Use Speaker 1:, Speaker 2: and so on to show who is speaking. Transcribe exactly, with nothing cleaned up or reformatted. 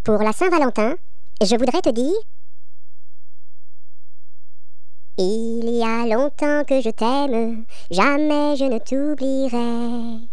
Speaker 1: Pour la Saint-Valentin, je voudrais te dire: il y a longtemps que je t'aime, jamais je ne t'oublierai.